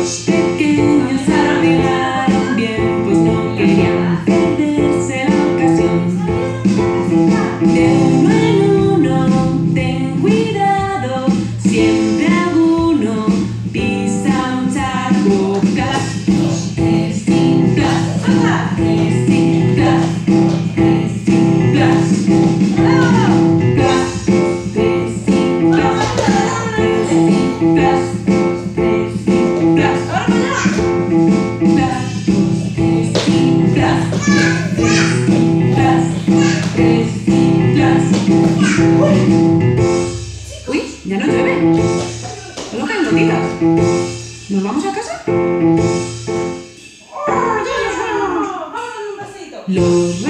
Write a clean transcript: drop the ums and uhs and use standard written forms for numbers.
Los pequeños arreglaron bien, pues no querían perderse la ocasión. De uno en uno, ten cuidado, siempre alguno pisa un charco. Reciclas, reciclas, reciclas, Uy, ya no llueve. Solo caen gotitas. ¿Nos vamos a casa? ¡Oh, ya nos vamos! ¡Vamos a un pasito! Los